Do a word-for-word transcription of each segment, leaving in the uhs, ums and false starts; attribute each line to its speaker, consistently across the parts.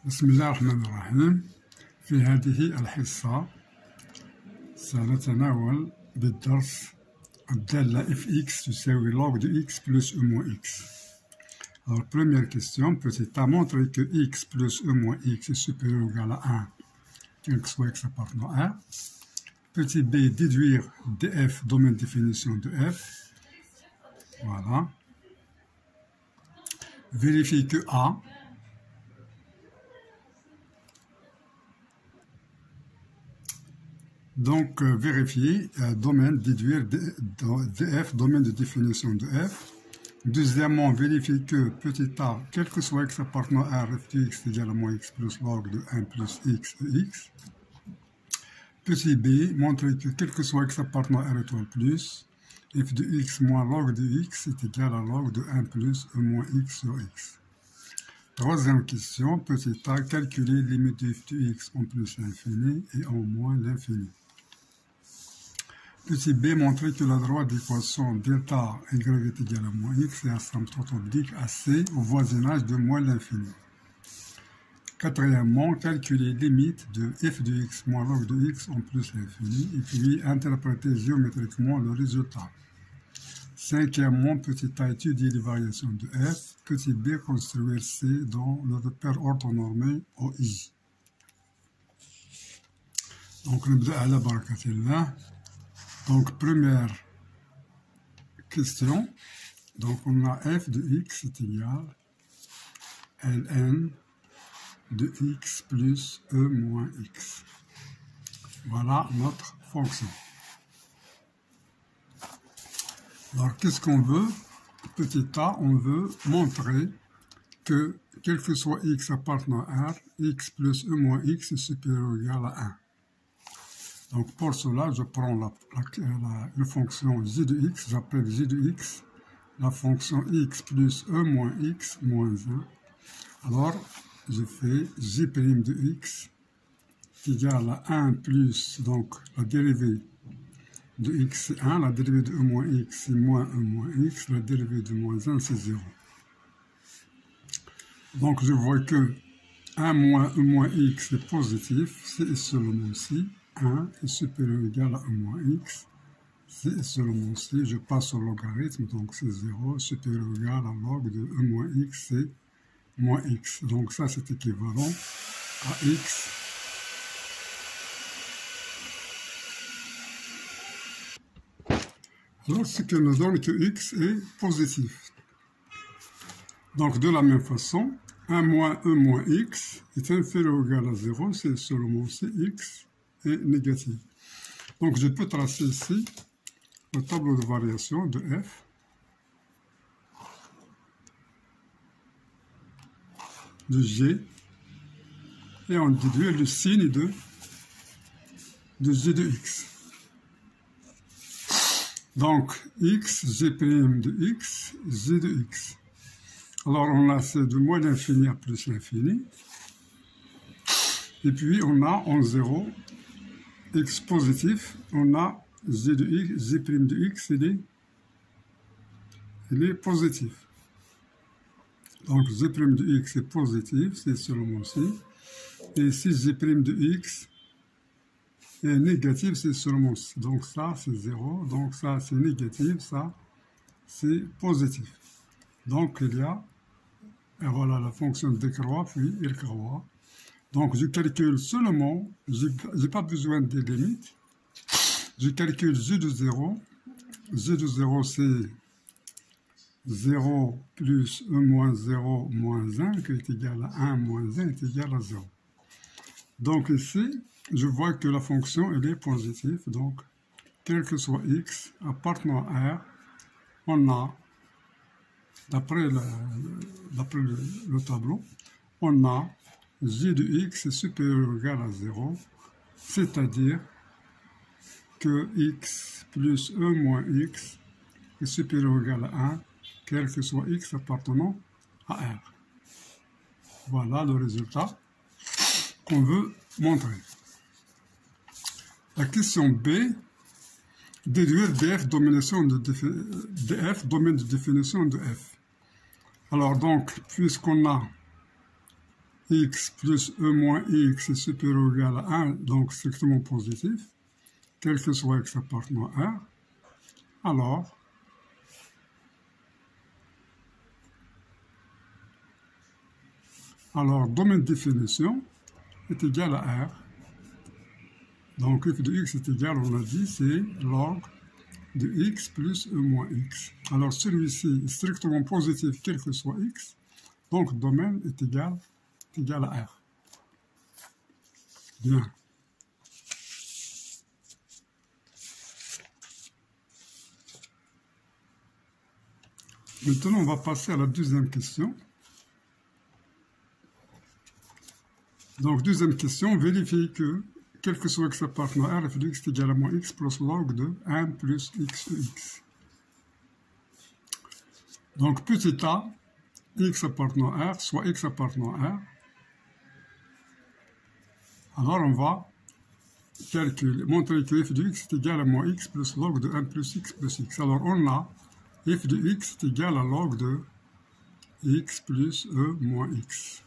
Speaker 1: بسم الله الرحمن الرحيم. في هذه الحصة سنتناول بالدرس الدالة f(x) تساوي log de x plus e moins x. Alors, première question, petit a montré que x plus e moins x est supérieur ou égal à un, quel que soit x appartenant à R. Petit b, déduire df, domaine de définition de f. Voilà. Vérifier que A Donc, euh, vérifier, euh, domaine, déduire df, domaine de définition de f. Deuxièmement, vérifier que petit a, quel que soit x appartenant à R, f de x égale à moins x plus log de un plus x de x. Petit b, montrer que quel que soit x appartenant à R étoile plus, f de x moins log de x est égal à log de un plus e moins x sur x. Troisième question, petit a, calculer limite de f de x en plus l'infini et en moins l'infini. Petit b, montrer que la droite d'équation delta y est égale à moins x est asymptote oblique à c au voisinage de moins l'infini. Quatrièmement, calculer limite de f de x moins log de x en plus l'infini et puis interpréter géométriquement le résultat. Cinquièmement, petit a, étudier les variations de f. Petit b, construire c dans le repère orthonormé O I. Donc, نبدأ على بركة الله. Donc, première question. Donc, on a f de x est égal à ln de x plus e moins x. Voilà notre fonction. Alors, qu'est-ce qu'on veut? Petit a, on veut montrer que, quel que soit x appartenant à R, x plus e moins x est supérieur ou égal à un. Donc, pour cela, je prends la, la, la, la fonction j de x, j'appelle j de x, la fonction x plus e moins x moins un. Alors, je fais j' de x égale à un plus, donc, la dérivée de x c'est un, la dérivée de e moins x c'est moins e moins x, la dérivée de moins un c'est zéro. Donc, je vois que un moins e moins x est positif, c'est seulement si un est supérieur ou égal à e moins x, c'est seulement si je passe au logarithme, donc c'est zéro, supérieur ou égal à log de e moins x, c'est moins x. Donc ça c'est équivalent à x alors ce qui nous donne que x est positif. Donc de la même façon, un moins e moins x est inférieur ou égal à zéro, c'est seulement si x est négatif. Donc je peux tracer ici le tableau de variation de f de g et on déduit le signe de, de g de x. Donc x, g' de x, g de x. Alors on a c'est de moins l'infini à plus l'infini. Et puis on a en zéro x positif, on a g de x, g' de x, il est, il est positif. Donc g' de x est positif, c'est seulement si. Et si g' de x est négatif, c'est seulement si. Donc ça c'est zéro, donc ça c'est négatif, ça c'est positif. Donc il y a, et voilà la fonction décroît, puis il croît. Donc je calcule seulement, je n'ai pas besoin des limites, je calcule g de zéro, g de zéro c'est zéro plus e moins zéro moins un qui est égal à un moins un est égal à zéro. Donc ici, je vois que la fonction elle est positive, donc quel que soit x appartenant à R, on a, d'après le, le, le tableau, on a g de x est supérieur ou égal à zéro, c'est-à-dire que x plus e moins x est supérieur ou égal à un, quel que soit x appartenant à R. Voilà le résultat qu'on veut montrer. La question B, déduire df, domination de df, domaine de définition de f. Alors donc, puisqu'on a x plus e moins x est supérieur ou égal à un, donc strictement positif, quel que soit x appartenant à R, alors alors domaine de définition est égal à R. Donc f de x est égal, on a dit, c'est log de x plus e moins x. Alors celui-ci est strictement positif quel que soit x, donc domaine est égal, est égal à R. Bien. Maintenant, on va passer à la deuxième question. Donc, deuxième question, vérifier que, quel que soit x appartenant à R, f de x est égal à moins x plus log de un plus x de x. Donc, petit a, x appartenant à R, soit x appartenant à R. Alors, on va calculer, montrer que f de x est égal à moins x plus log de un plus x plus x. Alors, on a f de x est égal à log de x plus e moins x.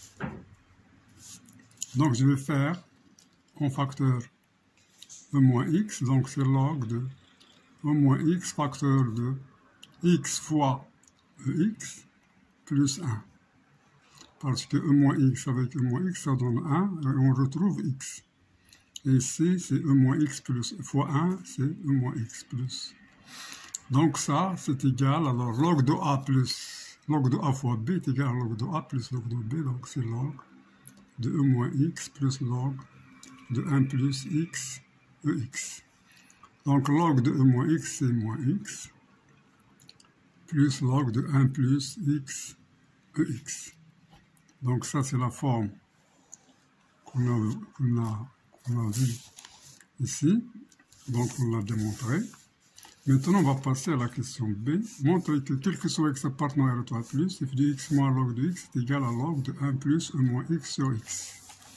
Speaker 1: Donc, je vais faire en facteur e moins x, donc c'est log de e moins x facteur de x fois ex plus un. Parce que e moins x avec e moins x, ça donne un, et on retrouve x. Et ici, c'est e moins x plus fois un, c'est e moins x plus. Donc ça, c'est égal, alors log de a plus, log de a fois b est égal à log de a plus log de b, donc c'est log de e moins x plus log de un plus x, ex. Donc log de e moins x, c'est moins x, plus log de un plus x, ex. Donc ça, c'est la forme qu'on a, qu'on a, qu'on a vue ici. Donc on l'a démontré. Maintenant, on va passer à la question B. Montrer que quel que soit x appartenant à R étoile plus, f de x moins log de x est égal à log de un plus e moins x sur x.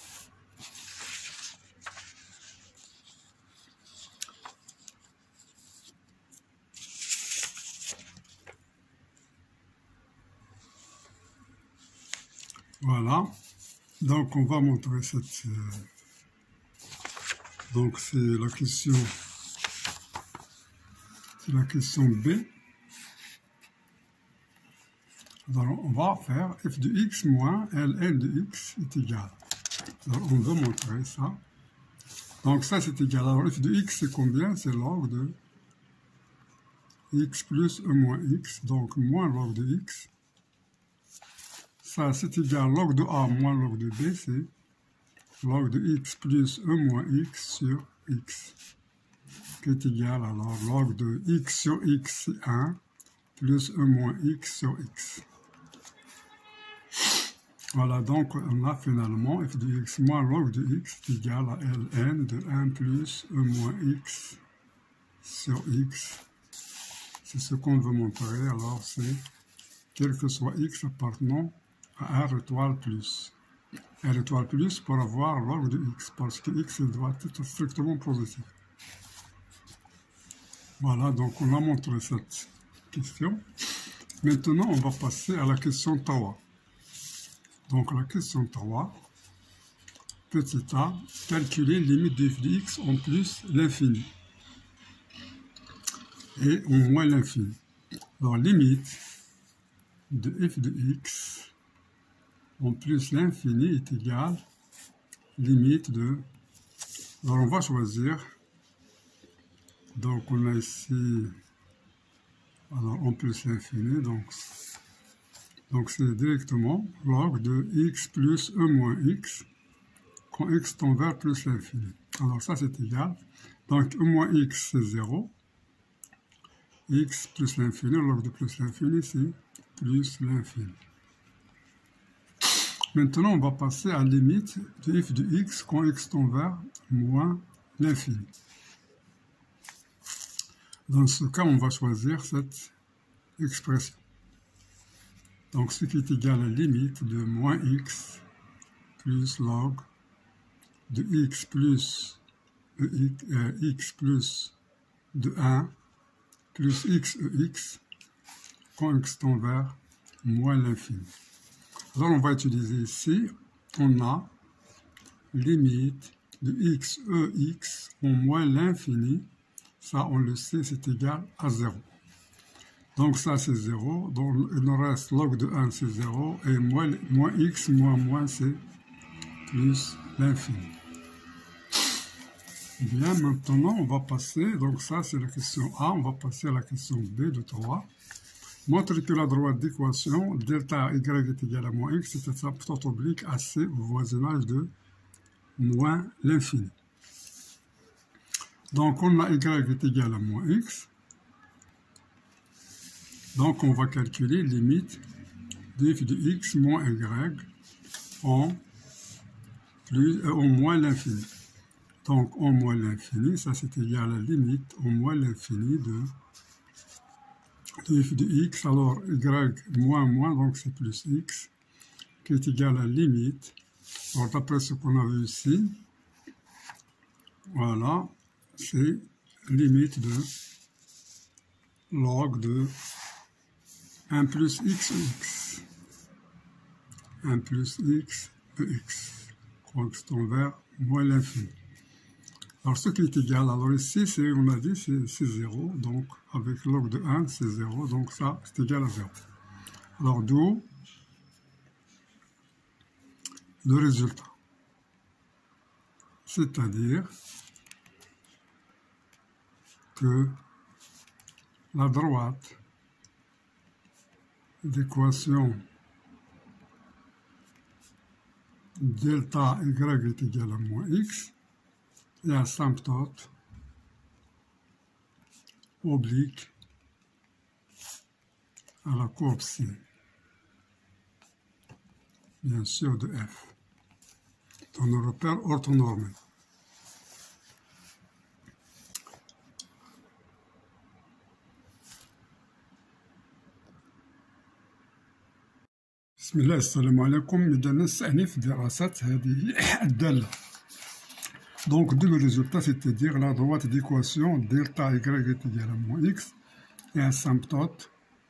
Speaker 1: Voilà. Donc, on va montrer cette... Euh, donc, c'est la question... C'est la question B. Alors, on va faire f de x moins ln de x est égal. Alors, on veut montrer ça. Donc, ça, c'est égal. Alors, f de x, c'est combien? C'est log de x plus e moins x, donc moins log de x. Ça, c'est égal log de a moins log de b, c'est log de x plus e moins x sur x, qui est égal alors log de x sur x, c'est un, plus e moins x sur x. Voilà, donc on a finalement f de x moins log de x est égal à ln de un plus e moins x sur x. C'est ce qu'on veut montrer, alors c'est quel que soit x appartenant à R étoile plus. R étoile plus pour avoir log de x, parce que x doit être strictement positif. Voilà, donc on a montré cette question. Maintenant, on va passer à la question trois. Donc la question trois, petit a, calculer limite de f de x en plus l'infini et en moins l'infini. Alors limite de f de x en plus l'infini est égal limite de... Alors on va choisir, donc on a ici, alors en plus l'infini, donc donc c'est directement log de x plus e moins x quand x tend vers plus l'infini. Alors ça c'est égal, donc e moins x c'est zéro, x plus l'infini, log de plus l'infini c'est plus l'infini. Maintenant, on va passer à la limite de f de x quand x tend vers moins l'infini. Dans ce cas, on va choisir cette expression. Donc, ce qui est égal à la limite de moins x plus log de x plus euh, x plus de un plus x ex quand x tend vers moins l'infini. Alors on va utiliser ici, on a limite de x, ex au moins l'infini. Ça, on le sait, c'est égal à zéro. Donc ça, c'est zéro. Donc il nous reste log de un, c'est zéro. Et moins, moins x, moins moins, c'est plus l'infini. Bien, maintenant, on va passer. Donc ça, c'est la question A. On va passer à la question B de trois. Montre que la droite d'équation delta y est égal à moins x est asymptote oblique à C au voisinage de moins l'infini. Donc, on a y est égal à moins x. Donc, on va calculer limite de f de x moins y en, plus, euh, en moins l'infini. Donc, en moins l'infini, ça c'est égal à la limite en moins l'infini de, de f de x. Alors, y moins moins, donc c'est plus x, qui est égal à la limite. Alors, d'après ce qu'on a vu ici, voilà, c'est limite de log de un plus x x. un plus x de x. Constant vers moins l'infini. Alors, ce qui est égal, alors ici, on a dit, c'est zéro. Donc, avec log de un, c'est zéro. Donc, ça, c'est égal à zéro. Alors, d'où le résultat. C'est-à-dire que la droite d'équation delta y est égal à moins x est asymptote oblique à la courbe C, bien sûr de f, dans le repère orthonormé. بسم الله السلام عليكم. إذا نستأنف في دراسة هذه الدالة. Donc, d'où le résultat, c'est-à-dire la droite d'équation delta y est égal à moins x est asymptote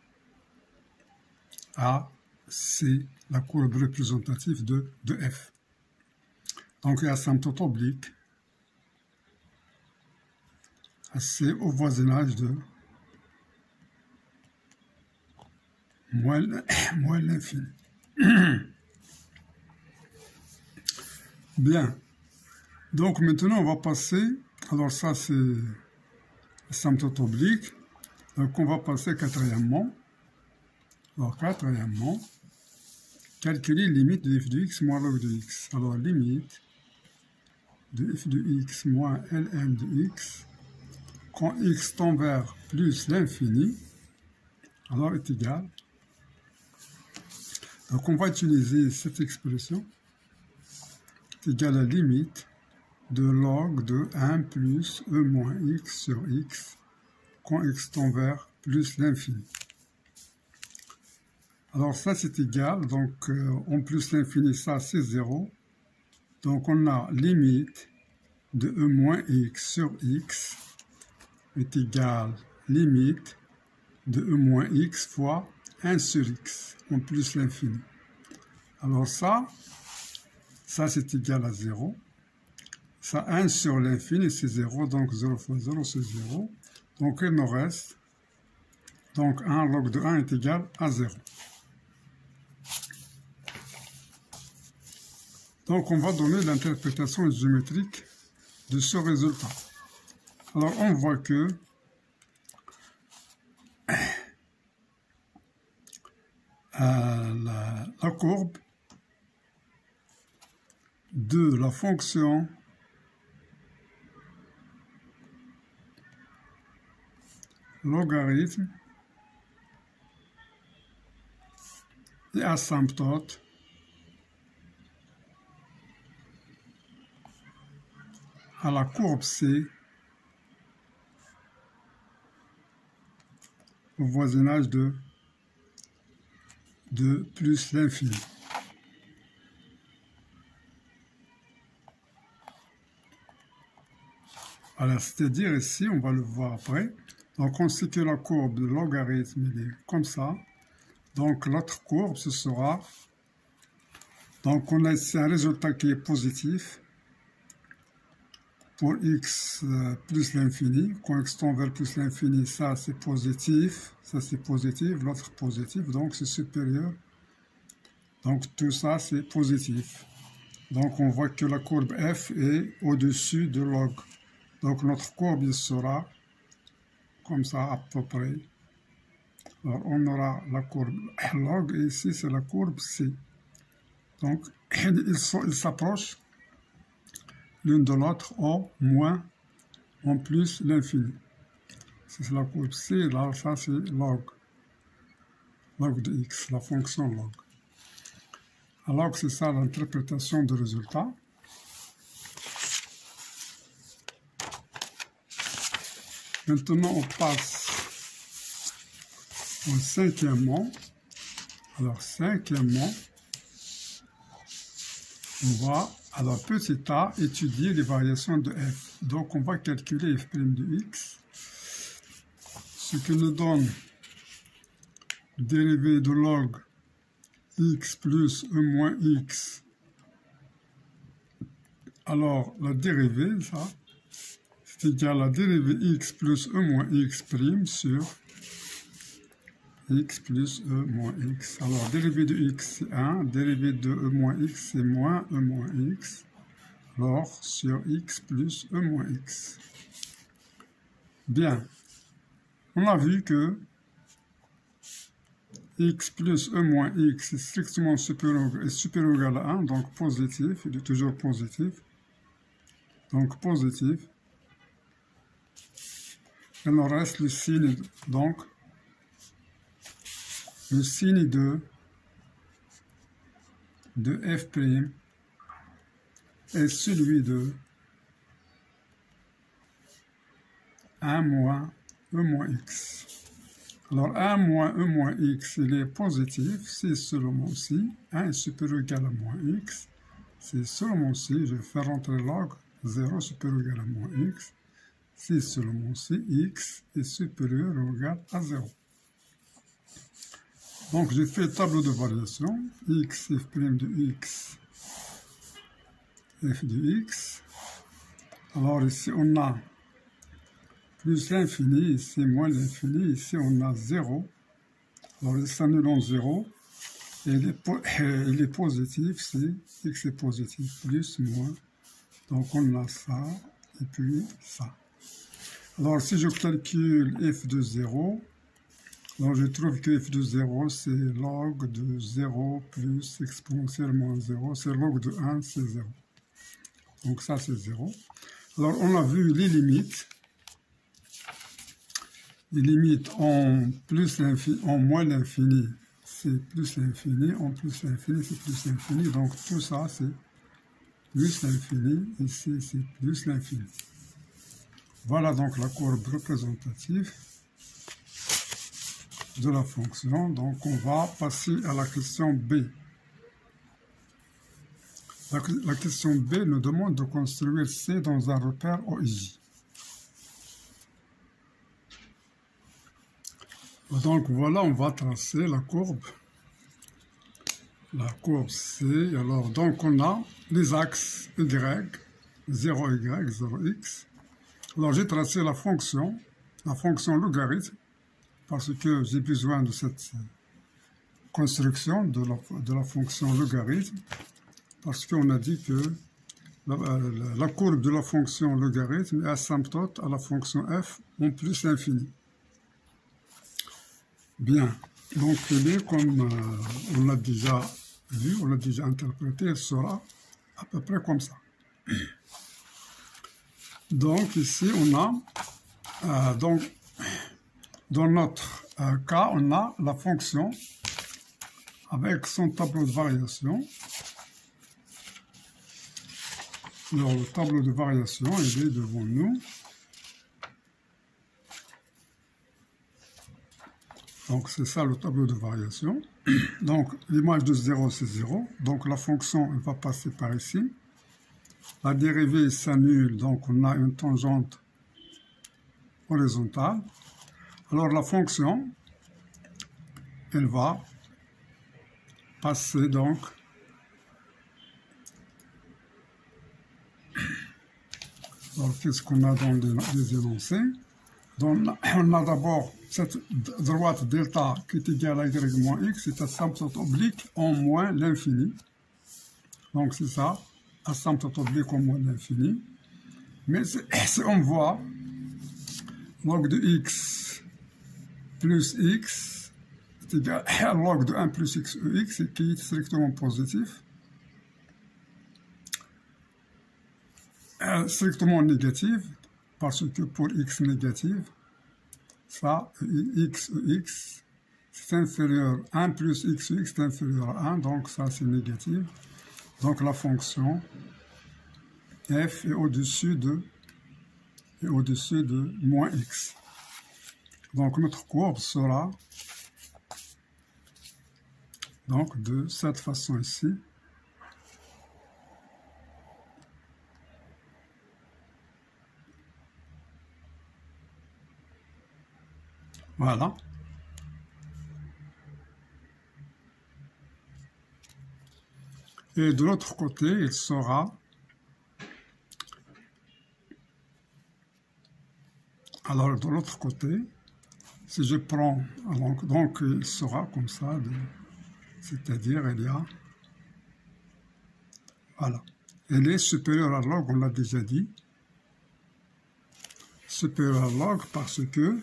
Speaker 1: à C, la courbe représentative de, de f. Donc, il y a asymptote oblique à C au voisinage de moins, moins l'infini. Bien. Donc maintenant, on va passer, alors ça c'est asymptote oblique, donc on va passer quatrièmement, alors quatrièmement, calculer limite de f de x moins log de x. Alors limite de f de x moins ln de x, quand x tend vers plus l'infini, alors est égal. Donc on va utiliser cette expression, est égal à la limite de log de un plus e moins x sur x quand x tend vers plus l'infini. Alors ça c'est égal, donc euh, en plus l'infini, ça c'est zéro. Donc on a limite de e moins x sur x est égal limite de e moins x fois un sur x en plus l'infini. Alors ça, ça c'est égal à zéro. Ça, un sur l'infini, c'est zéro, donc zéro fois zéro, c'est zéro. Donc, il nous reste, donc un log de un est égal à zéro. Donc, on va donner l'interprétation géométrique de ce résultat. Alors, on voit que euh, la, la courbe de la fonction logarithme et asymptote à la courbe C au voisinage de, de plus l'infini. Alors, c'est-à-dire ici, on va le voir après. Donc, on sait que la courbe de logarithme est comme ça. Donc, l'autre courbe, ce sera Donc, on a ici un résultat qui est positif pour x plus l'infini. Quand x tend vers plus l'infini, ça c'est positif, ça c'est positif, l'autre positif, donc c'est supérieur. Donc, tout ça c'est positif. Donc, on voit que la courbe f est au-dessus de log. Donc, notre courbe il sera comme ça à peu près. Alors, on aura la courbe log et ici c'est la courbe c. Donc, ils s'approchent l'une de l'autre au moins, en plus l'infini. C'est la courbe c, là, ça c'est log. Log de x, la fonction log. Alors que c'est ça l'interprétation du résultat. Maintenant, on passe au cinquièmement. Alors, cinquièmement, on va, alors petit a, étudier les variations de f. Donc, on va calculer f' de x, ce qui nous donne dérivée de log x plus e moins x. Alors, la dérivée, ça, c'est égal à la dérivée x plus e moins x prime sur x plus e moins x. Alors, dérivée de x, c'est un, dérivée de e moins x, c'est moins e moins x. Alors, sur x plus e moins x. Bien. On a vu que x plus e moins x est strictement supérieur, est supérieur ou égal à un, donc positif, il est toujours positif. Donc, positif. Il nous reste le signe, donc, le signe de, de f' est celui de un moins e moins x. Alors, un moins e moins x, il est positif, c'est seulement si un est supérieur ou égal à moins x, c'est seulement si, je vais faire rentrer log, zéro supérieur ou égal à moins x, c'est seulement si x est supérieur ou égal à zéro. Donc, j'ai fait le tableau de variation, x, f' de x, f de x. Alors, ici, on a plus l'infini, ici, moins l'infini, ici, on a zéro. Alors, il s'annule en zéro, et il est, il est positif, si x est positif, plus, moins. Donc, on a ça, et puis ça. Alors, si je calcule f de zéro, alors je trouve que f de zéro, c'est log de zéro plus exponentielle moins zéro. C'est log de un, c'est zéro. Donc ça, c'est zéro. Alors, on a vu les limites. Les limites en plus l'infini, en moins l'infini, c'est plus l'infini. En plus l'infini, c'est plus l'infini. Donc tout ça, c'est plus l'infini. Ici, c'est plus l'infini. Voilà donc la courbe représentative de la fonction. Donc, on va passer à la question B. La, la question B nous demande de construire C dans un repère O I J. Donc, voilà, on va tracer la courbe. La courbe C. Alors, donc, on a les axes Y, zéro Y, zéro X. Alors, j'ai tracé la fonction, la fonction logarithme, parce que j'ai besoin de cette construction de la, de la fonction logarithme, parce qu'on a dit que la, la, la courbe de la fonction logarithme est asymptote à la fonction f en plus l'infini. Bien, donc elle est comme euh, on l'a déjà vu, on l'a déjà interprété, elle sera à peu près comme ça. Donc ici on a, euh, donc, dans notre euh, cas, on a la fonction avec son tableau de variation. Alors, le tableau de variation, il est devant nous. Donc, c'est ça le tableau de variation. Donc, l'image de zéro, c'est zéro. Donc, la fonction, elle va passer par ici. La dérivée s'annule, donc on a une tangente horizontale. Alors, la fonction, elle va passer donc Alors, qu'est-ce qu'on a dans les, les énoncés? Donc, on a d'abord cette droite delta qui est égale à y moins x, c'est asymptote oblique en moins l'infini. Donc, c'est ça, asymptote oblique en moins l'infini. Mais si on voit log de x plus x, c'est égal à log de un plus x e x, qui est strictement positif, euh, strictement négatif, parce que pour x négative, ça, x e x, c'est inférieur, un plus x e x est inférieur à un, donc ça c'est négatif. Donc la fonction f est au-dessus de, est au-dessus de moins x. Donc notre courbe sera donc de cette façon ici. Voilà. Et de l'autre côté, il sera, alors de l'autre côté, si je prends, donc, donc il sera comme ça, c'est-à-dire il y a, voilà, elle est supérieure à log, on l'a déjà dit, supérieure à log parce que,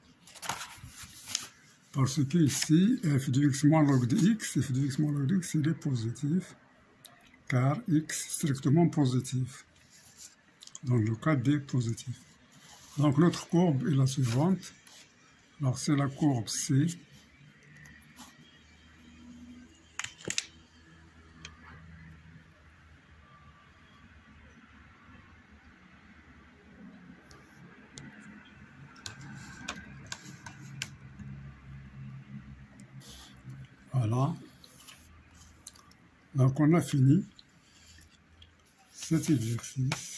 Speaker 1: parce que ici, f de x moins log de x, f de x moins log de x, il est positif, car x strictement positif, dans le cas des positifs. Donc notre courbe est la suivante. Alors c'est la courbe C. Voilà. Donc on a fini cet exercice.